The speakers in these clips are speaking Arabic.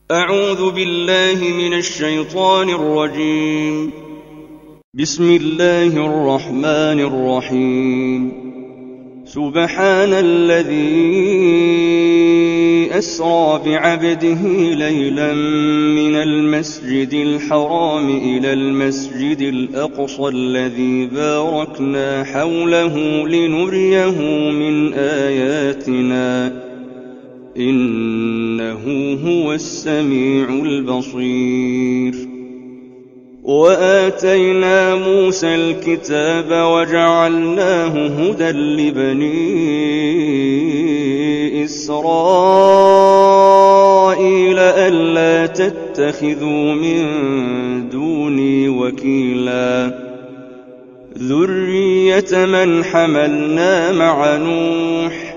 أعوذ بالله من الشيطان الرجيم. بسم الله الرحمن الرحيم. سبحان الذي أسرى بعبده ليلا من المسجد الحرام إلى المسجد الأقصى الذي باركنا حوله لنريه من آياتنا إنه هو السميع البصير. وآتينا موسى الكتاب وجعلناه هدى لبني إسرائيل ألا تتخذوا من دوني وكيلا ذرية من حملنا مع نوح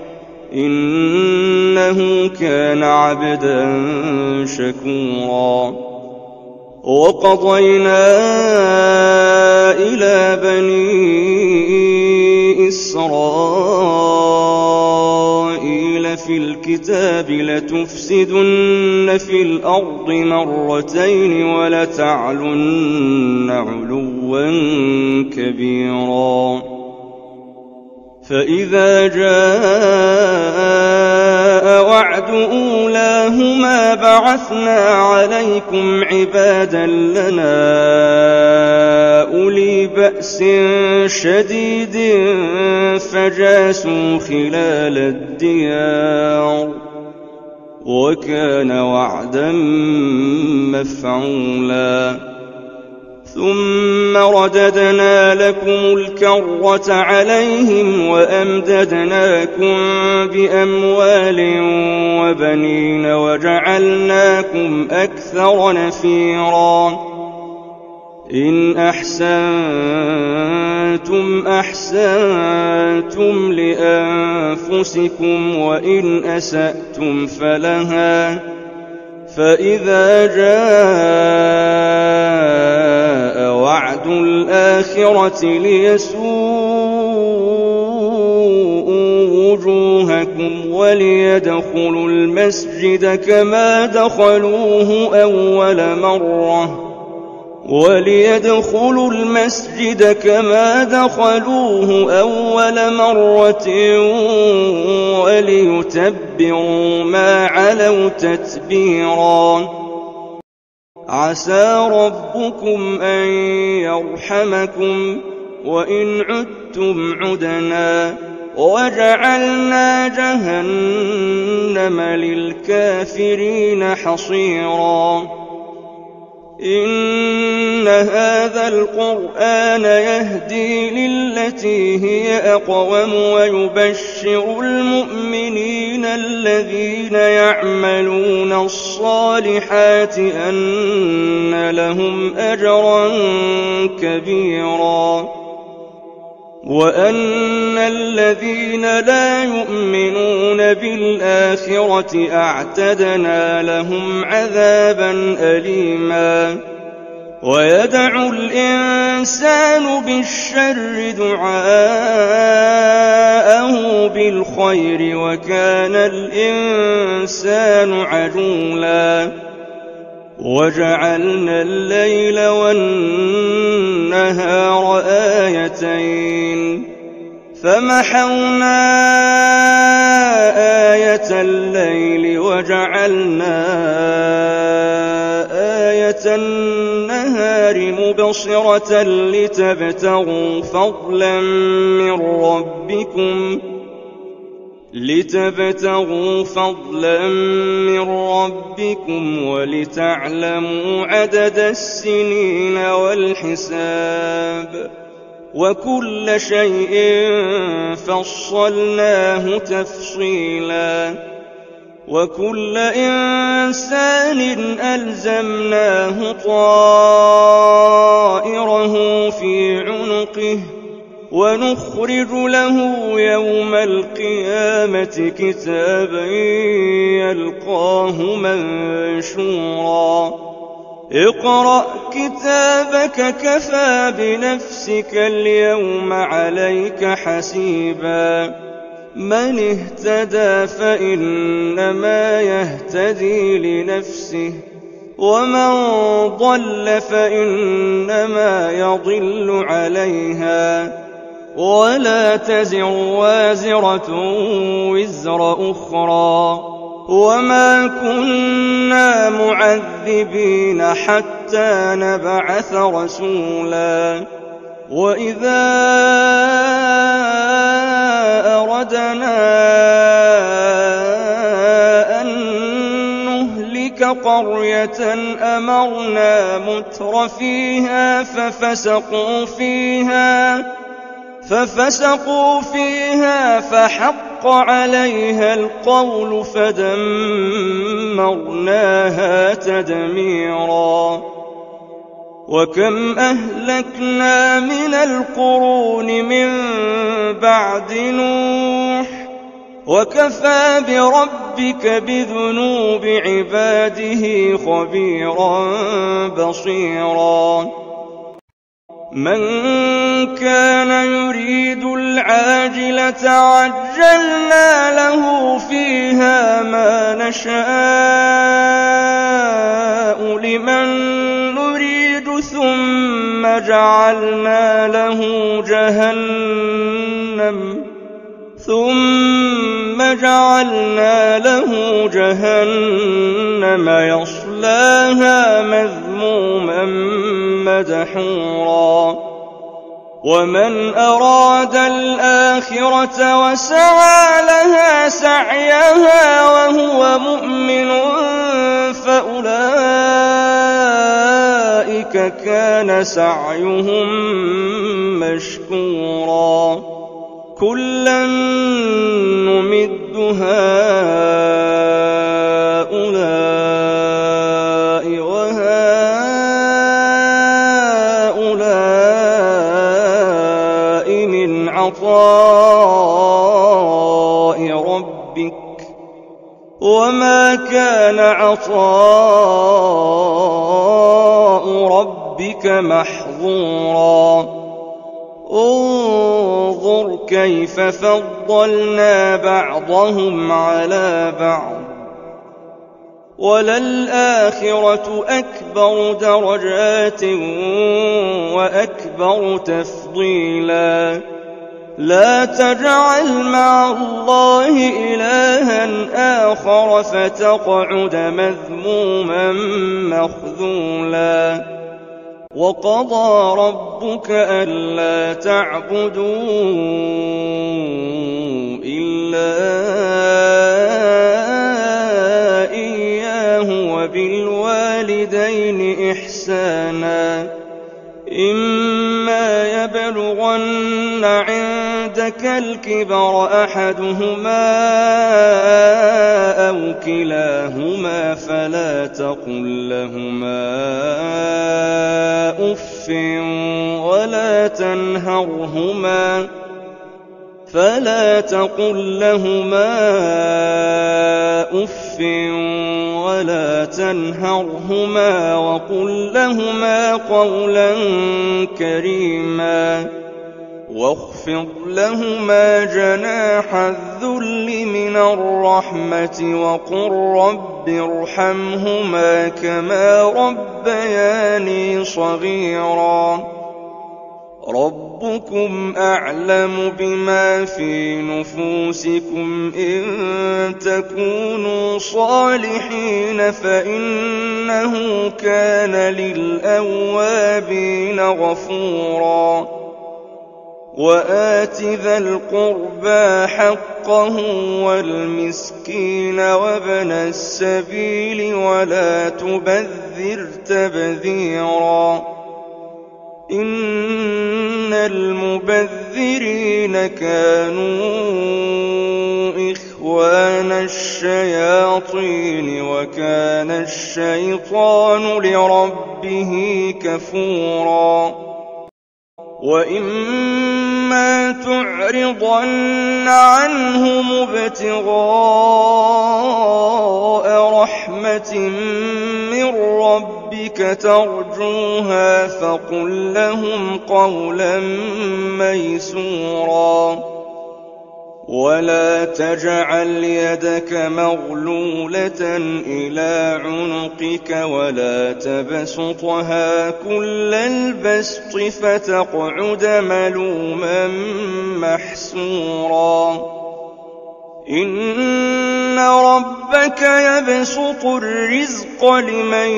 إنه كان عبدا شكورا. وقضينا إلى بني إسرائيل في الكتاب لتفسدن في الأرض مرتين ولتعلن علوا كبيرا. فإذا جاء وعد أولاهما بعثنا عليكم عبادا لنا أولي بأس شديد فجاسوا خلال الديار وكان وعدا مفعولا. ثم رددنا لكم الكرة عليهم وأمددناكم بأموال وبنين وجعلناكم أكثر نفيرا. إن أحسنتم أحسنتم لأنفسكم وإن أسأتم فلها. فإذا جاء وعد الآخرة ليسوءوا وجوهكم وليدخلوا المسجد كما دخلوه أول مرة وليتبروا ما علوا تتبيرا. عسى ربكم أن يرحمكم وإن عدتم عدنا وجعلنا جهنم للكافرين حصيرا. إن هذا القرآن يهدي للتي هي أقوم ويبشر المؤمنين الذين يعملون الصالحات أن لهم أجرا كبيرا وأن الذين لا يؤمنون بالآخرة أعتدنا لهم عذابا أليما. ويدعو الإنسان بالشر دعاءه بالخير وكان الإنسان عجولا. وجعلنا الليل والنهار آيتين فمحونا آية الليل وجعلنا آية النهار مبصرة لتبتغوا فضلا من ربكم ولتعلموا عدد السنين والحساب وكل شيء فصلناه تفصيلا. وكل إنسان ألزمناه طائره في عنقه ونخرج له يوم القيامة كتابا يلقاه منشورا. اقرأ كتابك كفى بنفسك اليوم عليك حسيبا من اهتدى فإنما يهتدي لنفسه، ومن ضل فإنما يضل عليها، ولا تزر وازرة وزر أخرى، وما كنا معذبين حتى نبعث رسولا. وإذا أردنا أن نهلك قرية أمرنا متر فيها ففسقوا فيها فحق عليها القول فدمرناها تدميرا. وكم أهلكنا من القرون من بعد نوح، وكفى بربك بذنوب عباده خبيرا بصيرا. من كان يريد العاجلة عجلنا له فيها ما نشاء لمن نريد ثم جعلنا له جهنم يصلاها مذموما مدحورا. ومن أراد الآخرة وسعى لها سعيها وهو مؤمن فأولئك كان سعيهم مشكورا. كلا نمد هؤلاء وهؤلاء من عطاء ربك، وما كان عطاء ربك محظورا. انظر كيف فضلنا بعضهم على بعض، وللآخرة أكبر درجات وأكبر تفضيلا. لا تجعل مع الله إلها آخر فتقعد مذموما مخذولا. وقضى ربك ألا تعبدوا إلا إياه وبالوالدين إحسانا. إما يبلغن عندك الكبر أحدهما أو كلاهما فلا تقل لهما أف ولا تنهرهما وقل لهما قولا كريما. واخفض لهما جناح الذل من الرحمة وقل رب ارحمهما كما ربياني صغيرا. ربكم أعلم بما في نفوسكم، إن تكونوا صالحين فإنه كان للأوابين غفورا. وآت ذا القربى حقه والمسكين وابن السبيل ولا تبذر تبذيرا. إن المبذرين كانوا إخوان الشياطين وكان الشيطان لربه كفورا. وإما تعرضن عنهم ابتغاء رحمة من ربك ترجوها فقل لهم قولا ميسورا. ولا تجعل يدك مغلولة إلى عنقك ولا تبسطها كل البسط فتقعد ملوما محسورا إن ربك يبسط الرزق لمن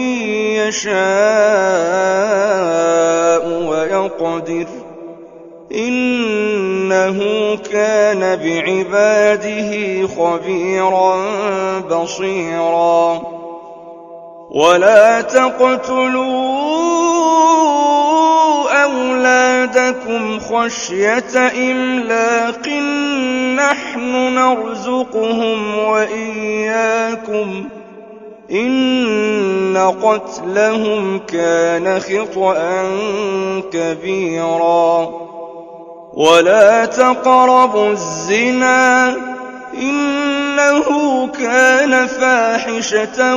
يشاء ويقدر إنه كان بعباده خبيرا بصيرا ولا تقتلوا أولادكم خشية إملاق نحن نرزقهم وإياكم إن قتلهم كان خطأ كبيرا ولا تقربوا الزنا إنه كان فاحشة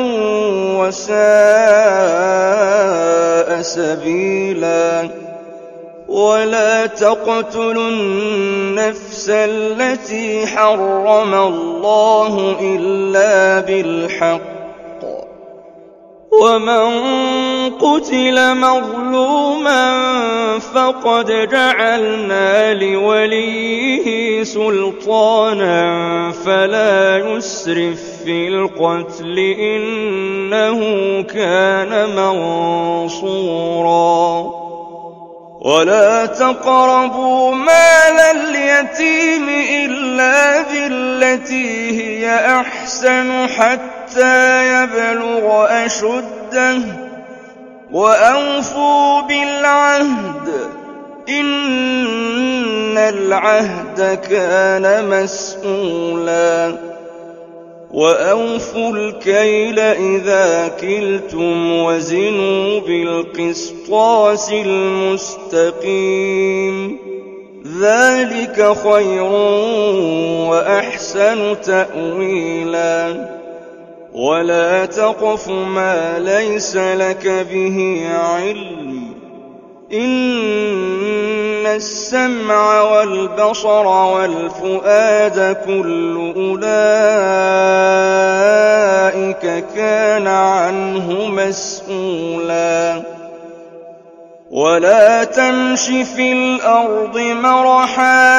وساء سبيلا ولا تقتلوا النفس التي حرم الله إلا بالحق ومن قتل مظلوما فقد جعلنا لوليه سلطانا فلا يسرف في القتل إنه كان منصورا ولا تقربوا مال اليتيم إلا بالتي هي أحسن حتى يبلغ أشده وأوفوا بالعهد إن العهد كان مسؤولا وأوفوا الكيل إذا كلتم وزنوا بالقسطاس المستقيم ذلك خير وأحسن تأويلا ولا تقف ما ليس لك به علم إن السمع والبصر والفؤاد كل أولئك كان عنه مسؤولا ولا تمش في الأرض مرحا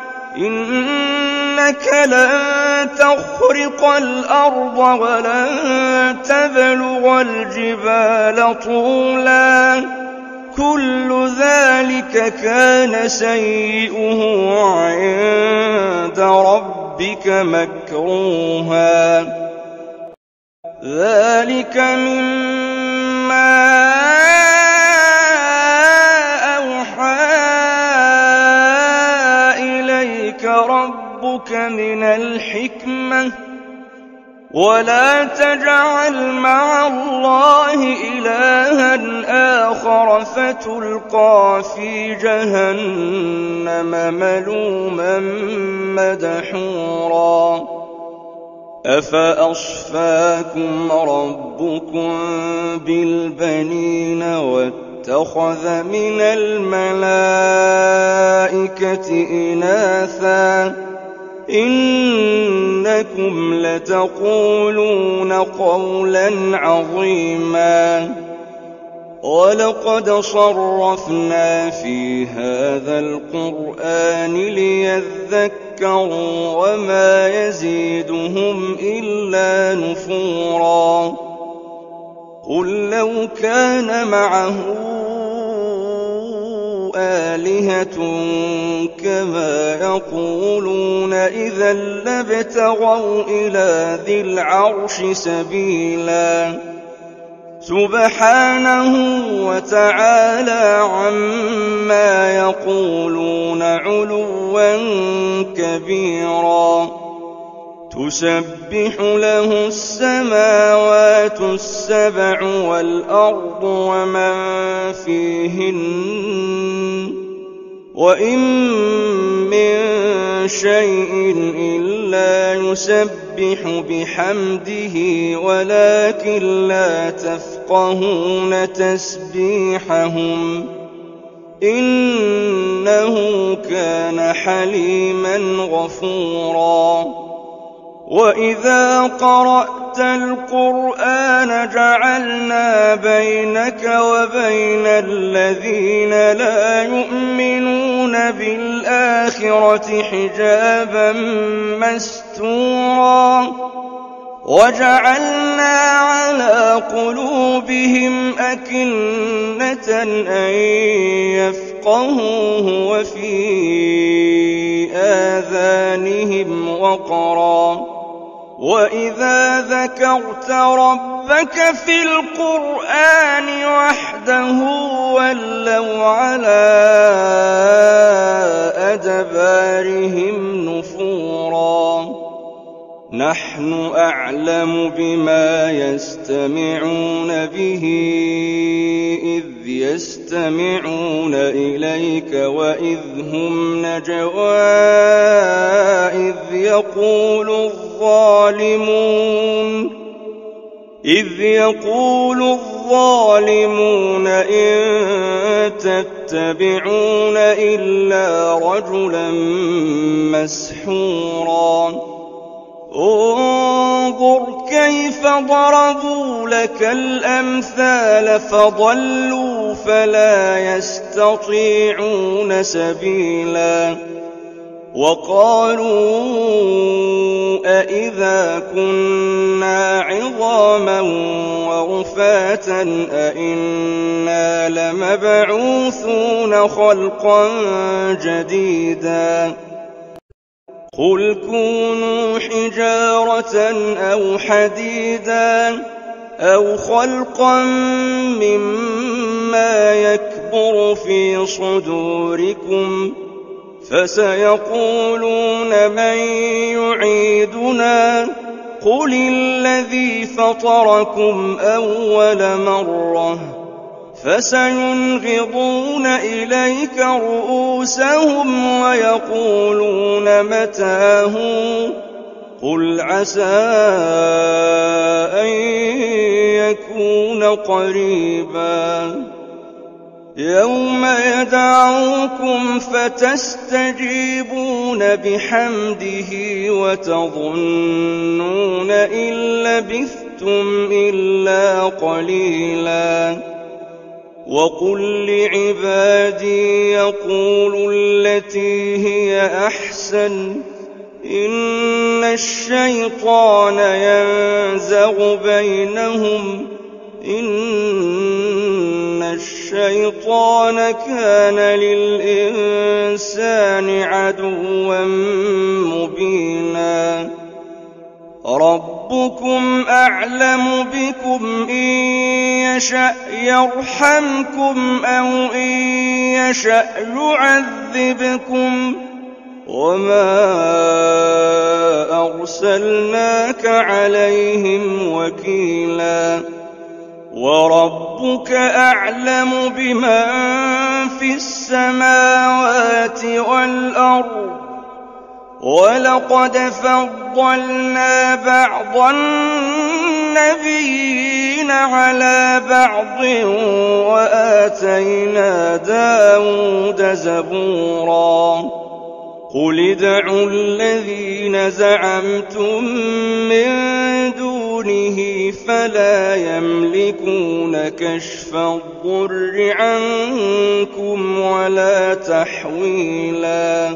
إنك لن تخرق الأرض ولن تبلغ الجبال طولا كل ذلك كان سيئه عند ربك مكروها ذلك مما أوحى إليك ربك من الحكمة ولا تجعل مع الله إلها آخر فتلقى في جهنم ملوما مدحورا أفأصفاكم ربكم بالبنين واتخذ من الملائكة إناثا إنكم لتقولون قولا عظيما ولقد صرفنا في هذا القرآن ليذكروا وما يزيدهم إلا نفورا قل لو كان معه آلهة كما يقولون إذا لابتغوا إلى ذي العرش سبيلا سبحانه وتعالى عما يقولون علوا كبيرا تسبح له السماوات السبع والأرض ومن فيهن وإن من شيء إلا يسبح بحمده ولكن لا تفقهون تسبيحهم إنه كان حليما غفورا وإذا قرأت القرآن جعلنا بينك وبين الذين لا يؤمنون بالآخرة حجابا مستورا وجعلنا على قلوبهم أكنة أن يفقهوه وفي آذانهم وقرا وإذا ذكرت ربك في القرآن وحده ولوا على أدبارهم نفورا نحن أعلم بما يستمعون به إذ يستمعون إليك وإذ هم نجوى إذ يقول الظالمون إن تتبعون إلا رجلا مسحورا انظر كيف ضربوا لك الأمثال فضلوا فلا يستطيعون سبيلا وقالوا أإذا كنا عظاما ورفاتا أإنا لمبعوثون خلقا جديدا قل كونوا حجارة أو حديدا أو خلقا مما يكبر في صدوركم فسيقولون من يعيدنا قل الذي فطركم أول مرة فسينغضون إليك رؤوسهم ويقولون متى هو قل عسى أن يكون قريبا يوم يدعوكم فتستجيبون بحمده وتظنون إن لبثتم إلا قليلا وقل لعبادي يقولوا التي هي أحسن إن الشيطان ينزغ بينهم إن الشيطان كان للإنسان عدوا مبينا ربكم أعلم بكم إن يشأ يرحمكم أو إن يشأ يعذبكم وما أرسلناك عليهم وكيلا وربك أعلم بمن في السماوات والأرض ولقد فضلنا بعض النبيين على بعض وآتينا داود زبورا قل ادعوا الذين زعمتم من دونه فلا يملكون كشف الضر عنكم ولا تحويلا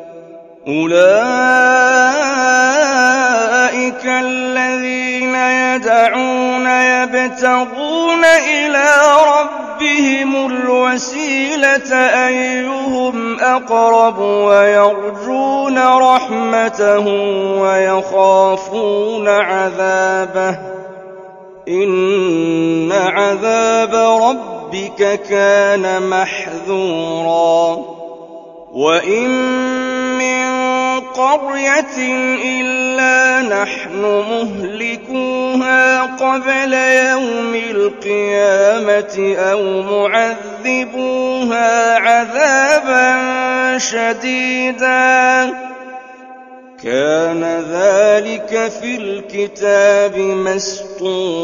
أولئك الذين يدعون يبتغون إلى ربهم الوسيلة أيهم أقرب ويرجون رحمته ويخافون عذابه إن عذاب ربك كان محذورا وإن من قرية إلا نحن مهلكوها قبل يوم القيامة أو معذبوها عذابا شديدا كان ذلك في الكتاب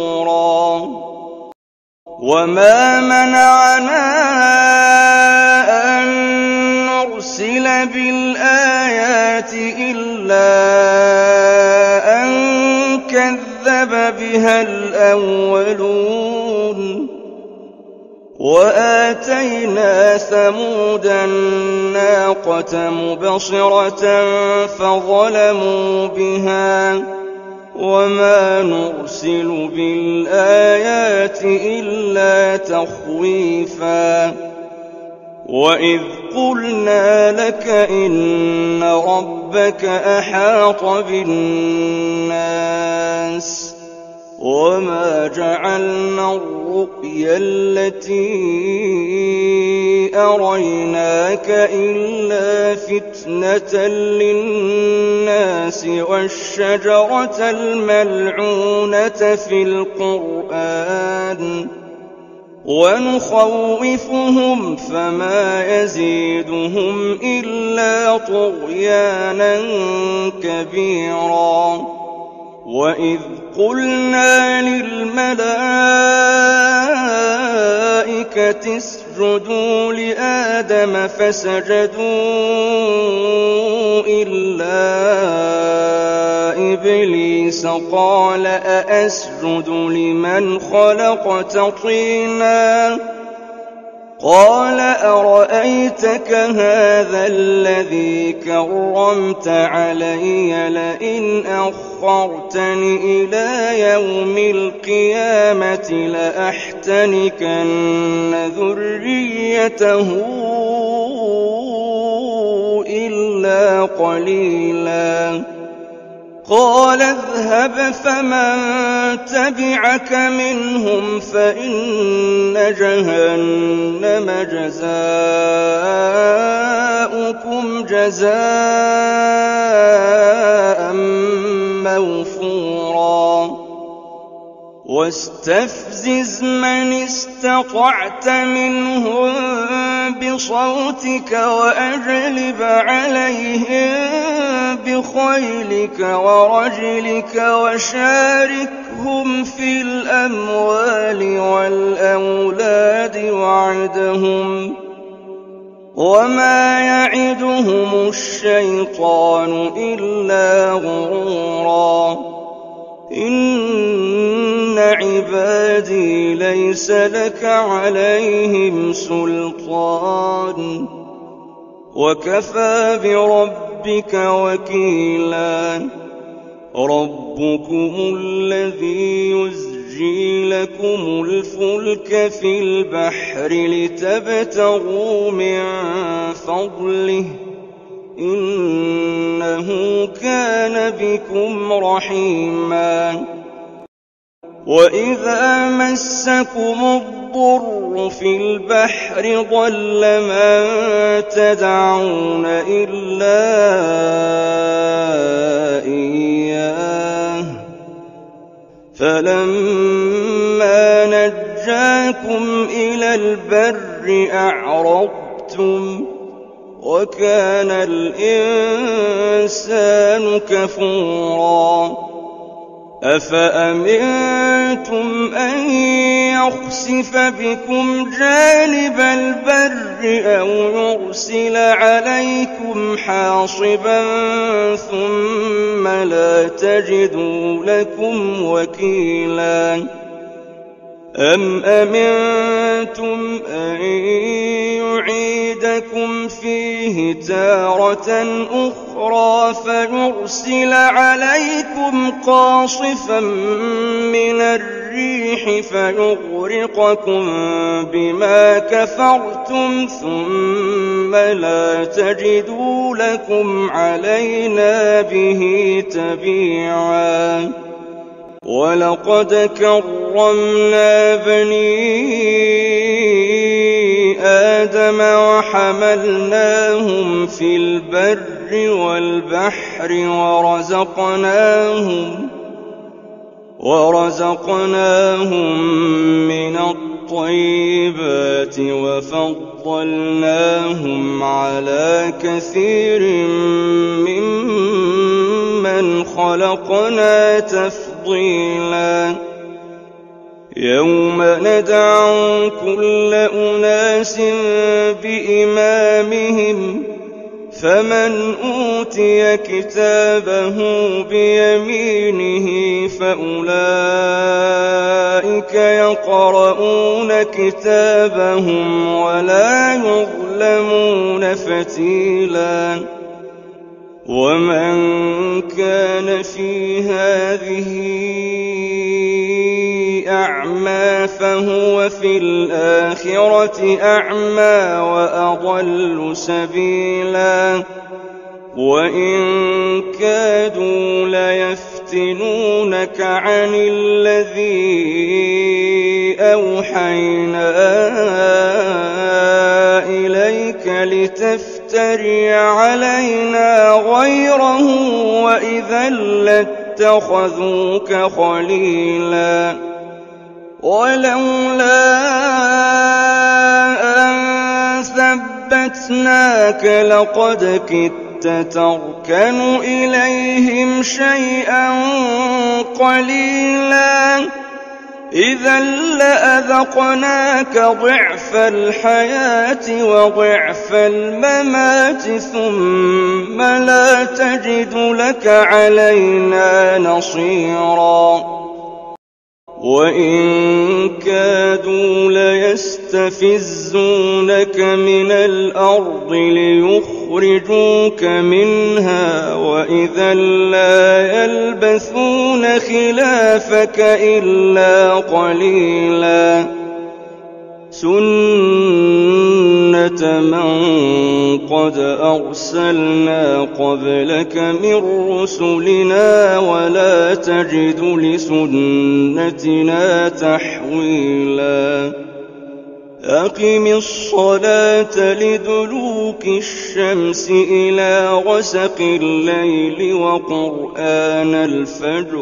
مسطورا وما منعنا بالآيات إلا أن كذب بها الأولون وآتينا ثمود الناقة مبصرة فظلموا بها وما نرسل بالآيات إلا تخويفا وإذ قلنا لك إن ربك أحاط بالناس وما جعلنا الرؤيا التي أريناك إلا فتنة للناس والشجرة الملعونة في القرآن ونخوفهم فما يزيدهم إلا طغيانا كبيرا وإذ قلنا للملائكة اسجدوا لآدم فسجدوا إلا إبليس قال أأسجد لمن خلقت طينا قال أرأيتك هذا الذي كرمت علي لئن أخرتني إلى يوم القيامة لأحتنكن ذريته إلا قليلا قال اذهب فمن تبعك منهم فإن جهنم جزاؤكم جزاء موفورا واستفزز من استطعت منهم بصوتك وأجلب عليهم بخيلك ورجلك وشاركهم في الأموال والأولاد وعدهم وما يعدهم الشيطان إلا غرورا إن عبادي ليس لك عليهم سلطان وكفى بربك وكيلا ربكم الذي يزجي لكم الفلك في البحر لتبتغوا من فضله إنه كان بكم رحيما وإذا مسكم الضر في البحر ضل من تدعون إلا إياه فلما نجاكم إلى البر أعرضتم وكان الإنسان كفورا أفأمنتم أن يخسف بكم جانب البر أو يرسل عليكم حاصبا ثم لا تجدوا لكم وكيلا أم أمنتم أن يعيدكم فيه تارة أخرى فيرسل عليكم قاصفا من الريح فيغرقكم بما كفرتم ثم لا تجدوا لكم علينا به تبيعا ولقد كرمنا بني آدم وحملناهم في البر والبحر ورزقناهم من الطيبات وفضلناهم على كثير ممن خلقنا تفضيلا يوم ندعو كل أناس بإمامهم فمن أوتي كتابه بيمينه فأولئك يقرؤون كتابهم ولا يظلمون فتيلا ومن كان في هذه أعمى فهو في الآخرة أعمى وأضل سبيلا وإن كادوا ليفتنونك عن الذي أوحينا إليك لتفتري علينا غيره وإذا لاتخذوك خليلا ولولا أن ثبتناك لقد كدت تركن إليهم شيئا قليلا إذا لأذقناك ضعف الحياة وضعف الممات ثم لا تجد لك علينا نصيرا وإن كادوا ليستفزونك من الأرض ليخرجوك منها وإذا لا يلبثون خلافك إلا قليلا سنة من قد أرسلنا قبلك من رسلنا ولا تجد لسنتنا تحويلا أقم الصلاة لدلوك الشمس إلى غسق الليل وقرآن الفجر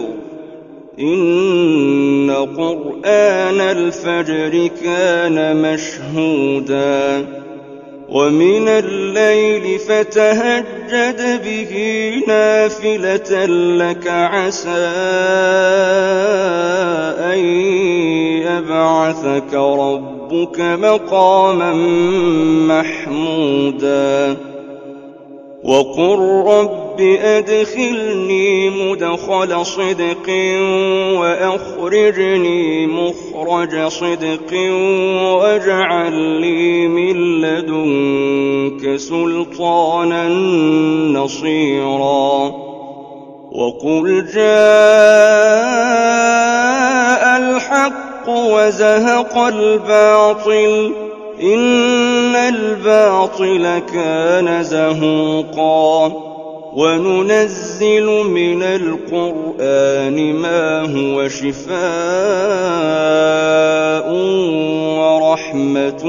إن قرآن الفجر كان مشهودا ومن الليل فتهجد به نافلة لك عسى أن يبعثك ربك مقاما محمودا وقل رب أدخلني مدخل صدق وأخرجني مخرج صدق واجعل لي من لدنك سلطانا نصيرا وقل جاء الحق وزهق الباطل إن الباطل كان زهوقا وننزل من القرآن ما هو شفاء ورحمة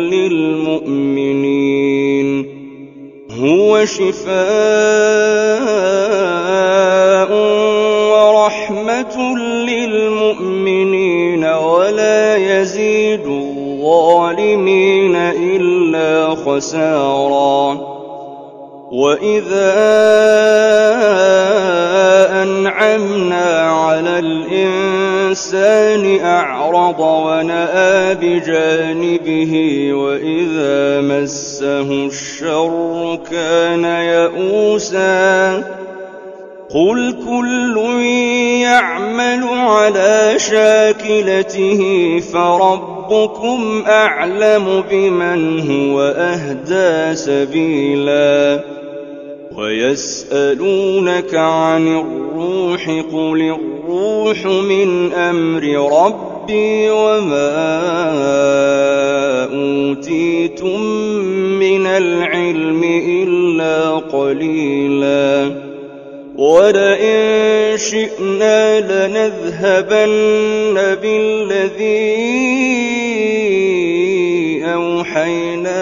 للمؤمنين هو شفاء ورحمة للمؤمنين ولا يزيد الظالمين إلا خسارا وإذا أنعمنا على الإنسان أعرض ونأى بجانبه وإذا مسه الشر كان يئوسا قل كل يعمل على شاكلته فربكم أعلم بمن هو أهدى سبيلا ويسألونك عن الروح قل الروح من أمر ربي وما أوتيتم من العلم إلا قليلا ولئن شئنا لنذهبن بالذي أوحينا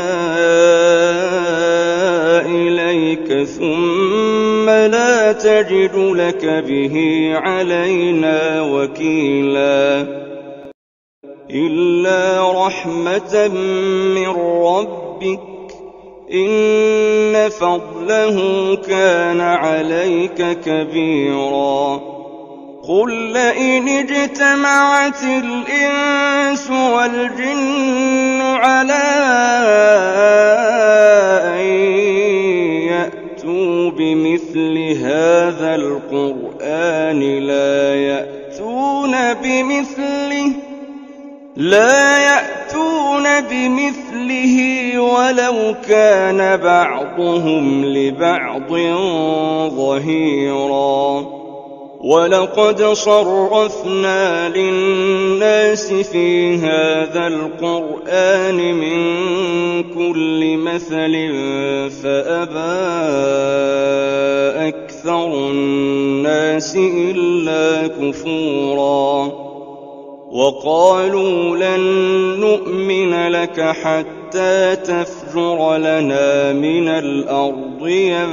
إليك ثم لا تجد لك به علينا وكيلا إلا رحمة من ربك إن فضله كان عليك كبيرا قل لئن اجتمعت الإنس والجن على أن هذا القرآن لا يأتون بمثله ولو كان بعضهم لبعض ظهيرا ولقد صرفنا للناس في هذا القرآن من كل مثل فأبى أكثر الناس إلا كفورا وقالوا لن نؤمن لك حتى تفجر لنا من الأرض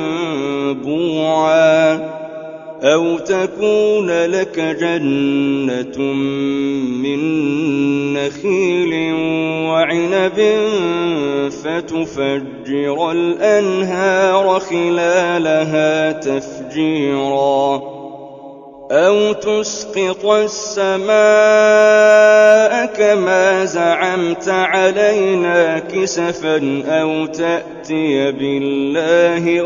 ينبوعا أو تكون لك جنة من نخيل وعنب فتفجر الأنهار خلالها تفجيرا أو تسقط السماء كما زعمت علينا كسفا أو تأتي بالله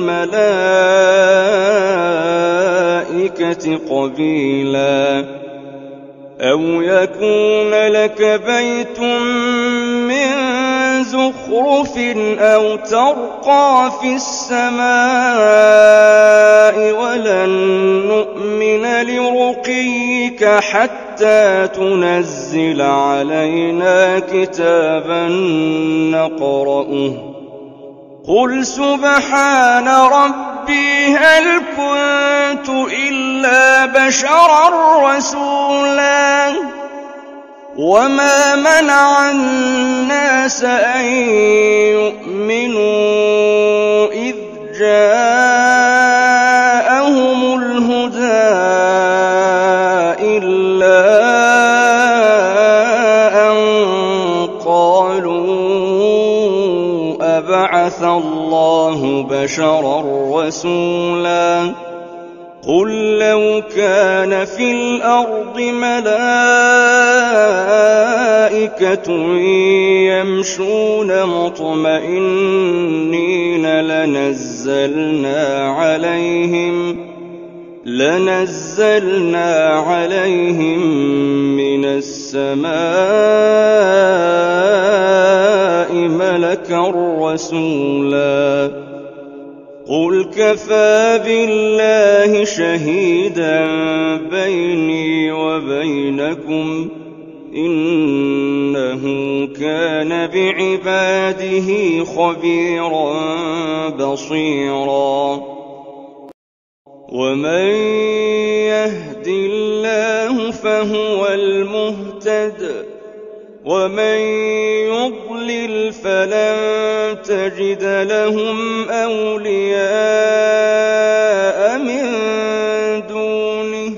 والملائكة قبيلا أو يكون لك بيت من زخرف أو ترقى في السماء ولن نؤمن لرقيك حتى تنزل علينا كتابا نقرأه قل سبحان ربي هل كنت إلا بشرا رسولا وما منع الناس أن يؤمنوا إذ جاءهم الهدى إلا أن قالوا أبعث الله بشرا رسولا قل لو كان في الأرض ملائكة يمشون مطمئنين لنزلنا عليهم من السماء ملكا رسولا قل كفى بالله شهيدا بيني وبينكم إنه كان بعباده خبيرا بصيرا ومن يهد الله فهو المهتد ومن يضلل فلن تجد لهم أولياء من دونه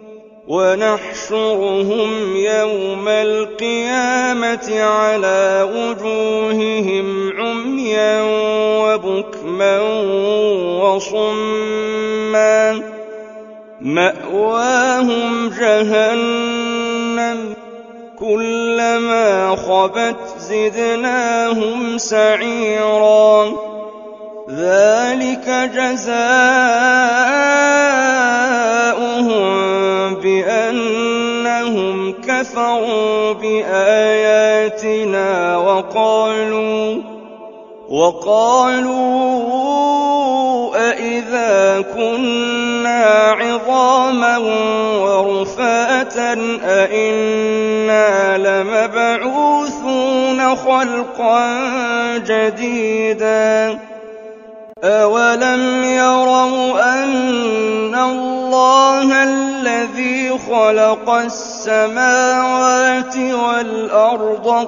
ونحشرهم يوم القيامة على وجوههم عميا وبكما وصما مأواهم جهنم كلما خبت زدناهم سعيرا ذلك جزاؤهم بأنهم كفروا بآياتنا وقالوا أإذا كنا عظاما ورفاتا أإنا لمبعوثون خلقا جديدا أولم يروا أن الله الذي خلق السماوات والأرض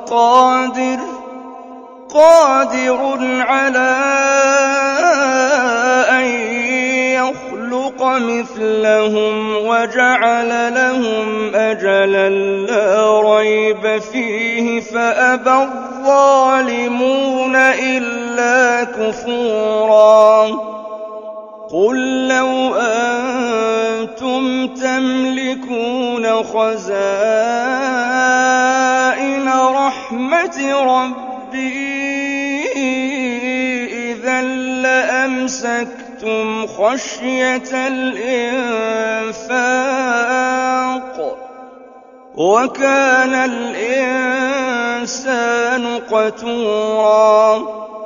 قادر على أن يخلق مثلهم وجعل لهم أجلا لا ريب فيه فأبى الظالمون إلا كفورا قل لو أنتم تملكون خزائن رحمة ربي إذا خفتم خشية الإنفاق وكان الإنسان قتورا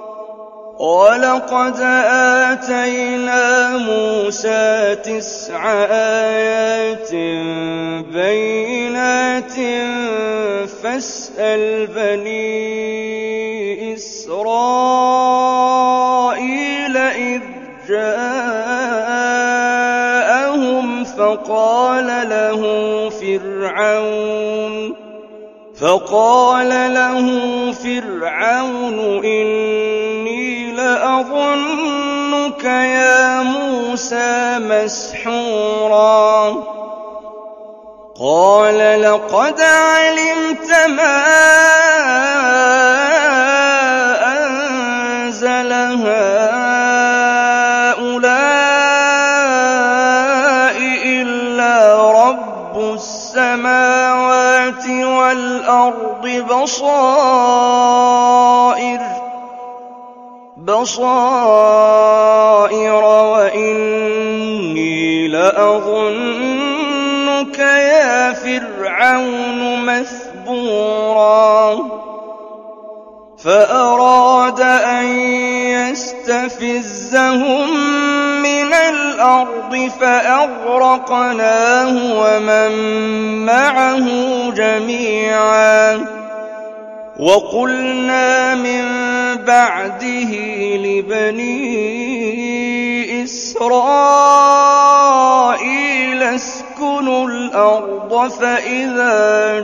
ولقد آتينا موسى 9 آيات بينات فاسأل بني إسرائيل إذ جاءهم فقال له فرعون إني لأظنك يا موسى مسحورا قال لقد علمت ما أنزل هؤلاء إلا رب السماوات والأرض بصائر وإني لأظنك يا فرعون مثبورا فأراد أن يستفزهم من الأرض فأغرقناه ومن معه جميعا وقلنا من بعده لبني إسرائيل اسكنوا الأرض فإذا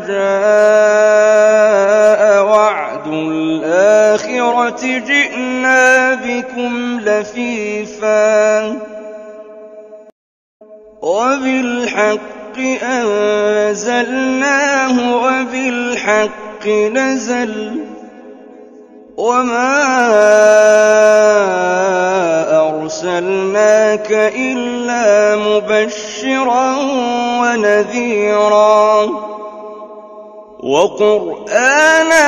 جاء وعد الآخرة جئنا بكم لفيفا وبالحق أنزلناه وبالحق نزل وما أرسلناك إلا مبشرا ونذيرا وقرآنا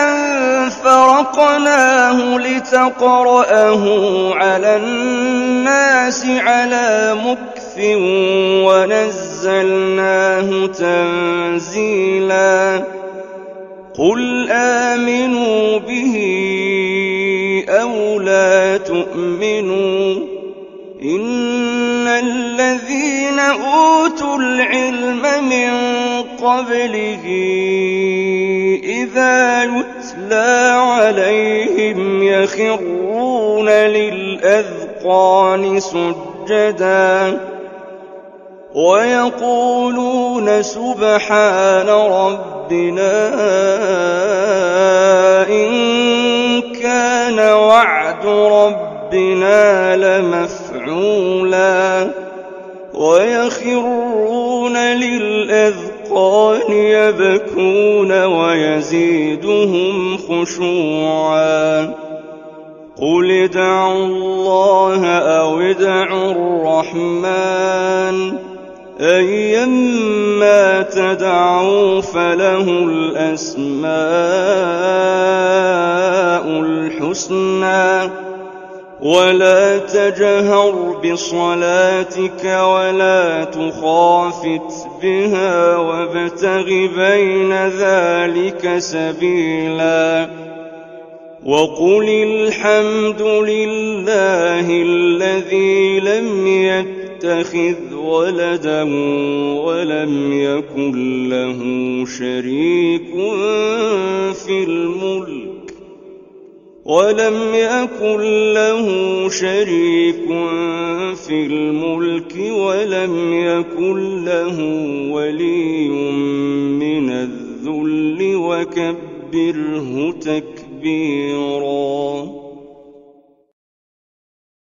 فرقناه لتقرأه على الناس على مكث ونزلناه تنزيلا قل آمنوا به أو لا تؤمنوا إن الذين أوتوا العلم من قبله إذا يتلى عليهم يخرون للأذقان سجدا ويقولون سبحان ربنا إن كان وعد ربنا لمفعولا ويخرون للأذقان يبكون ويزيدهم خشوعا قل ادعوا الله أو ادعوا الرحمن أيما تدعوا فله الأسماء الحسنى ولا تجهر بصلاتك ولا تخافت بها وابتغ بين ذلك سبيلا وقل الحمد لله الذي لم يتخذ ولدا ولم يكن له شريك في الملك ولم يكن له ولي من الذل وكبره تكبيرا